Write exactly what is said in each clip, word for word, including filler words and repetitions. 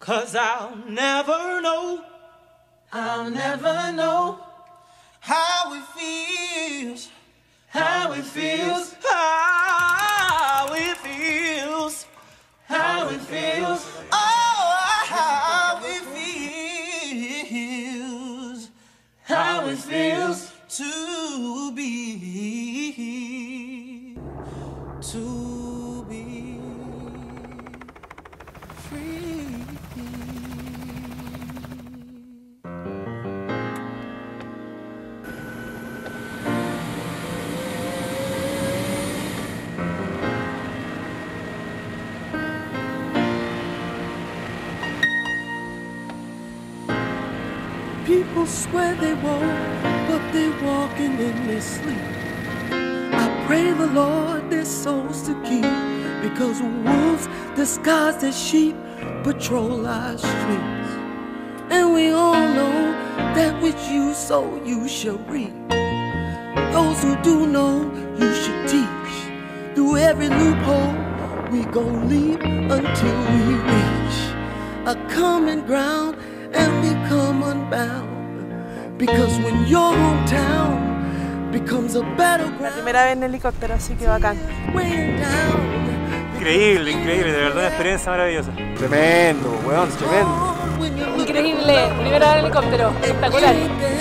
'Cause I'll never know, I'll never know how it feels, how it feels, how it feels, how it feels, oh, how it feels, how it feels to be, to be free. People swear they walk, but they're walking in their sleep. I pray the Lord their souls to keep, because wolves disguised as sheep patrol our streets. And we all know that which you sow you shall reap. Those who do know you should teach. Through every loophole we gon' leap until we reach a common ground and become unbound. Because when your hometown becomes a battleground. La primera vez en helicóptero, así que bacán. Increíble, increíble, de verdad una experiencia maravillosa. Tremendo, weón, tremendo. Increíble, primera vez en helicóptero, espectacular.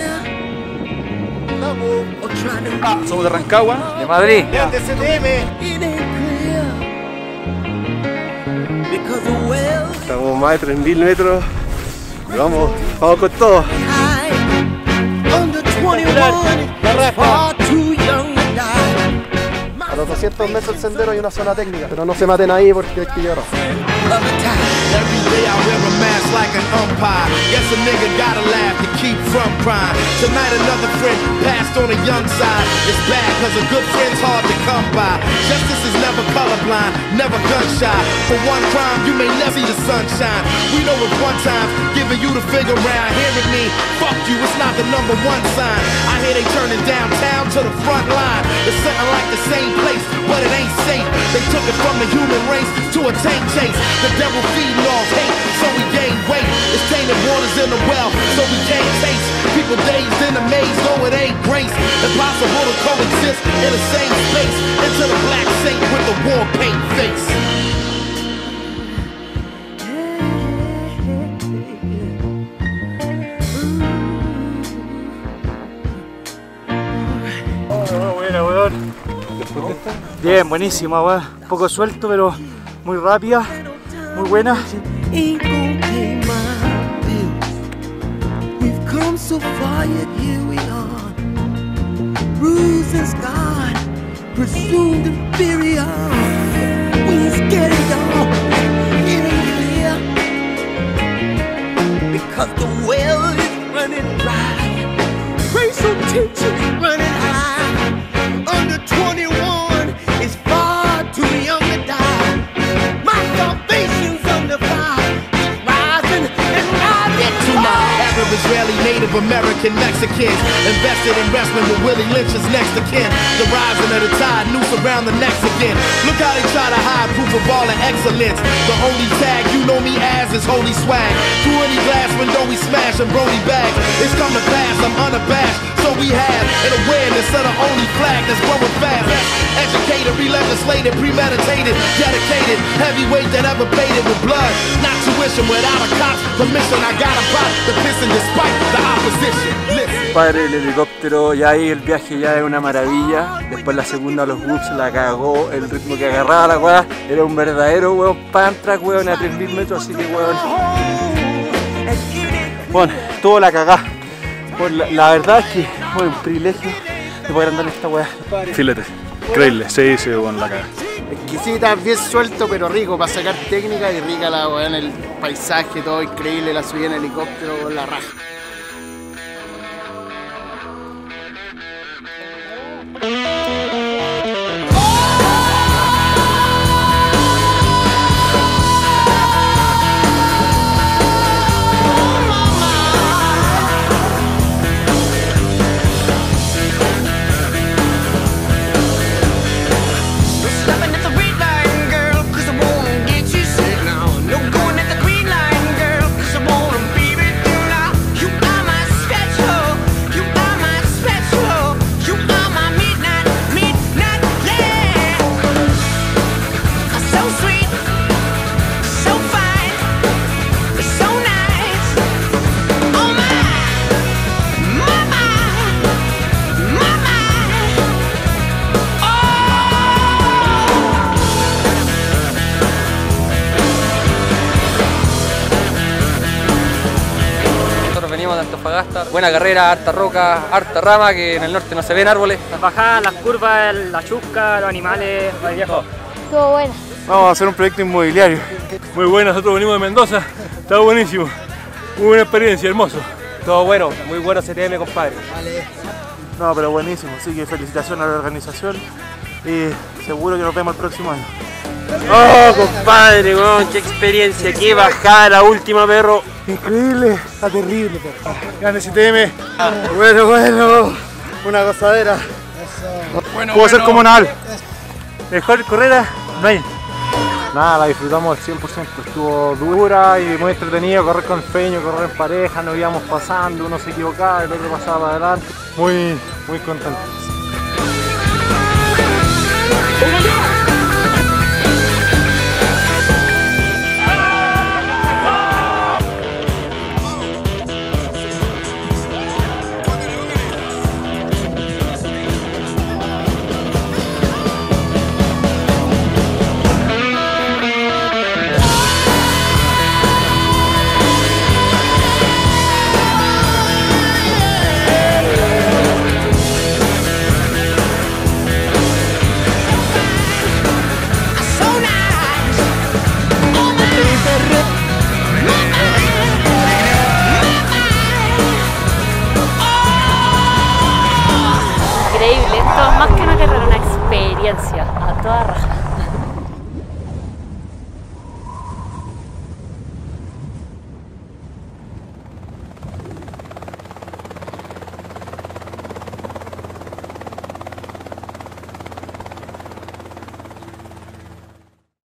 Ah, somos de Rancagua, de Madrid. De C D M. Estamos más de tres mil metros. Vamos, vamos con todo. A los doscientos metros el sendero hay una zona técnica, pero no se maten ahí porque hay que llegar. Every day I wear a mask like an umpire. Guess a nigga gotta laugh to keep from crying. Tonight another friend passed on the young side. It's bad cause a good friend's hard to come by. Justice is never colorblind, never gun shy. For one crime you may never see the sunshine. We know it one time, giving you the figure round. Hearing me, fuck you, it's not the number one sign. I hear they turning downtown to the front line. It's something like the same place, but it ain't safe. They took it from the human race to a tank chase. The devil feeding off hate, so we gain weight. It's tainted waters in the well, so we can't taste. People dazed in a maze, no it ain't grace. Impossible to coexist in the same space. Into the black saint with the war paint face. Oh, buena, weón. Bien, buenísima, weón. Un poco suelto, pero muy rápida, muy buena. So far yet here we are, bruised and scarred, presumed inferior. We ain't scared of y'all, it ain't clear, because the well is running dry, racial tension is running high. Under twenty-one is far too young to die. My salvation's under fire, it's rising and rising to my Israeli, Native American, Mexicans invested in wrestling with Willie Lynch's next of kin. The rising of the tide, noose around the necks again. Look how they try to hide proof of all the excellence. The only tag you know me as is holy swag. Through any glass window we smash and brody bags. It's come to pass, I'm unabashed. So we have an awareness of the only flag that's growing fast. Educated, re-legislated, premeditated, dedicated, heavyweight that ever paid it with blood. Not tuition without a cop's permission. I got a pot to piss in despite the opposition. Listen. Padre, el helicóptero, ya ahí el viaje ya es una maravilla. Después la segunda, los whoops, la cagó. El ritmo que agarraba la weá era un verdadero weón pan track, weón, a tres mil metros, así que weón. Bueno, todo la cagá. Bueno, la, la verdad es que fue un privilegio de poder andar en esta weá. Filete, increíble, sí, sí, bueno, la caga. Exquisita, bien suelto pero rico para sacar técnica y rica la weá en el paisaje, todo increíble, la subida en helicóptero con la raja. Stopping at the red line, girl, 'cause I won't get you sick now. No going at the green line, girl. Antofagasta. Buena carrera, harta roca, harta rama, que en el norte no se ven árboles. Las bajadas, las curvas, la chusca, los animales, el viejo. Estuvo buena. Vamos a hacer un proyecto inmobiliario. Muy buena, nosotros venimos de Mendoza, está buenísimo. Muy buena experiencia, hermoso. Todo bueno, muy bueno C T M, compadre. Vale. No, pero buenísimo, así que felicitaciones a la organización y seguro que nos vemos el próximo año. Oh, compadre, weón, qué experiencia, qué bajada la última, perro. Increíble, está terrible, perro. Grande C T M. Bueno, bueno, una gozadera. Bueno, Pudo ser bueno. comunal. Mejor carrera, no hay. Nada, la disfrutamos al cien por ciento, estuvo dura y muy entretenido correr con el Feño, correr en pareja, nos íbamos pasando, uno se equivocaba, el otro pasaba para adelante. Muy, muy contento. Increíble, esto es más que una carrera, una experiencia a toda raja.